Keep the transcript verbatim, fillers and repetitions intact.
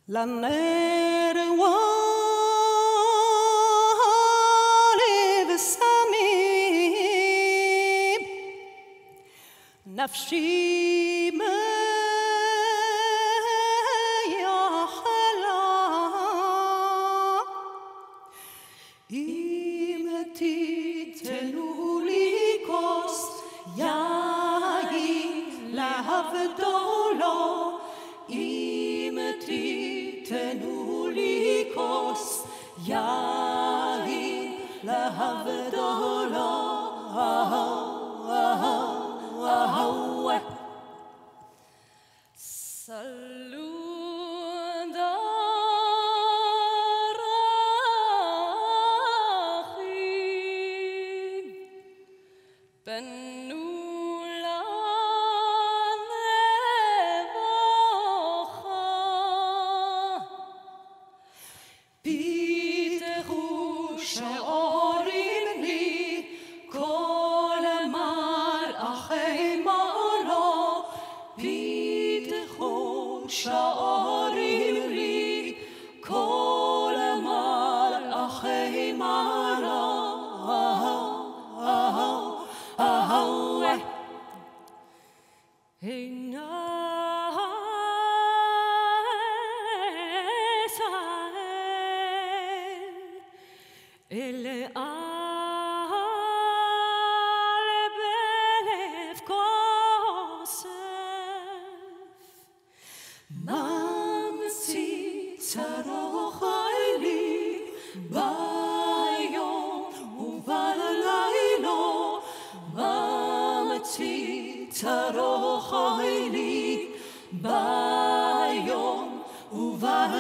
לנרולי וסמים נפשי מייחלה אם תיתנו לי כוס יין להבדולו אם תיתנו לי כוס יין להבדולו סלודרכים בנו שאורים לי כל מלאכי מעולו פיתחו שאורים לי כל מלאכי מעולו אלה על בלב כוסף ממציא צרוך לי ביום ובלילה ממציא צרוך לי ביום ובלילה